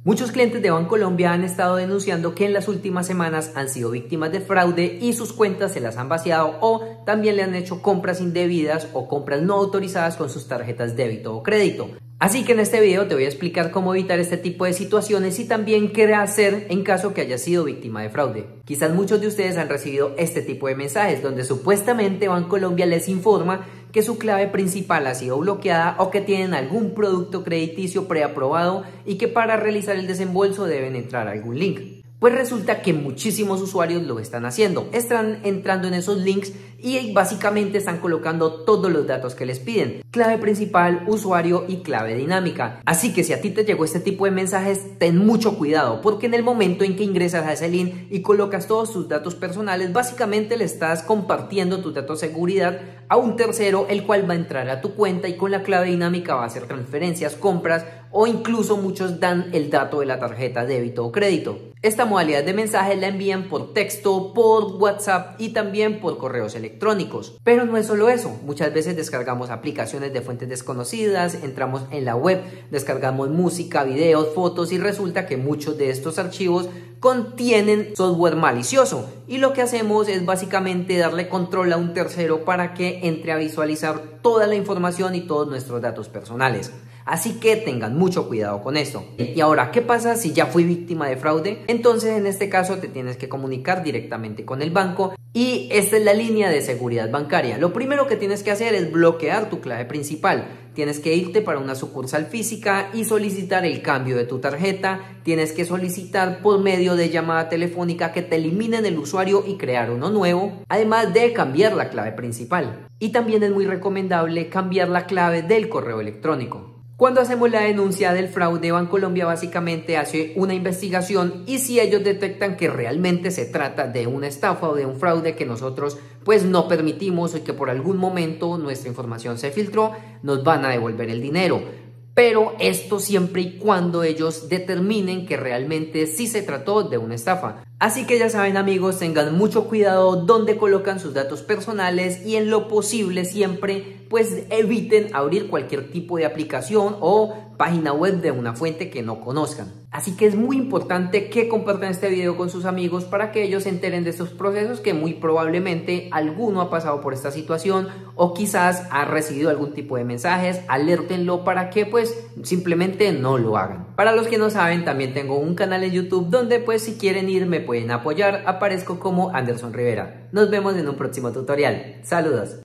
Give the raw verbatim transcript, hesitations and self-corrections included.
Muchos clientes de Bancolombia han estado denunciando que en las últimas semanas han sido víctimas de fraude y sus cuentas se las han vaciado o también le han hecho compras indebidas o compras no autorizadas con sus tarjetas débito o crédito. Así que en este video te voy a explicar cómo evitar este tipo de situaciones y también qué hacer en caso que hayas sido víctima de fraude. Quizás muchos de ustedes han recibido este tipo de mensajes donde supuestamente Bancolombia les informa que su clave principal ha sido bloqueada o que tienen algún producto crediticio preaprobado y que para realizar el desembolso deben entrar a algún link. Pues resulta que muchísimos usuarios lo están haciendo, están entrando en esos links y básicamente están colocando todos los datos que les piden, clave principal, usuario y clave dinámica. Así que si a ti te llegó este tipo de mensajes, ten mucho cuidado, porque en el momento en que ingresas a ese link y colocas todos tus datos personales, básicamente le estás compartiendo tus datos de seguridad a un tercero, el cual va a entrar a tu cuenta y con la clave dinámica va a hacer transferencias, compras o incluso muchos dan el dato de la tarjeta débito o crédito. Esta modalidad de mensaje la envían por texto, por WhatsApp y también por correos electrónicos. Pero no es solo eso, muchas veces descargamos aplicaciones de fuentes desconocidas, entramos en la web, descargamos música, videos, fotos y resulta que muchos de estos archivos contienen software malicioso y lo que hacemos es básicamente darle control a un tercero para que entre a visualizar toda la información y todos nuestros datos personales. Así que tengan mucho cuidado con esto. Y ahora, ¿qué pasa si ya fui víctima de fraude? Entonces, en este caso, te tienes que comunicar directamente con el banco y esta es la línea de seguridad bancaria. Lo primero que tienes que hacer es bloquear tu clave principal. Tienes que irte para una sucursal física y solicitar el cambio de tu tarjeta. Tienes que solicitar por medio de llamada telefónica que te eliminen el usuario y crear uno nuevo, además de cambiar la clave principal. Y también es muy recomendable cambiar la clave del correo electrónico. Cuando hacemos la denuncia del fraude, Bancolombia básicamente hace una investigación y si ellos detectan que realmente se trata de una estafa o de un fraude que nosotros pues no permitimos y que por algún momento nuestra información se filtró, nos van a devolver el dinero. Pero esto siempre y cuando ellos determinen que realmente sí se trató de una estafa. Así que ya saben amigos, tengan mucho cuidado donde colocan sus datos personales y en lo posible siempre pues eviten abrir cualquier tipo de aplicación o página web de una fuente que no conozcan. Así que es muy importante que compartan este video con sus amigos para que ellos se enteren de estos procesos que muy probablemente alguno ha pasado por esta situación o quizás ha recibido algún tipo de mensajes, alértenlo para que pues simplemente no lo hagan. Para los que no saben, también tengo un canal en YouTube donde pues si quieren ir me pueden apoyar, aparezco como Anderson Rivera. Nos vemos en un próximo tutorial. Saludos.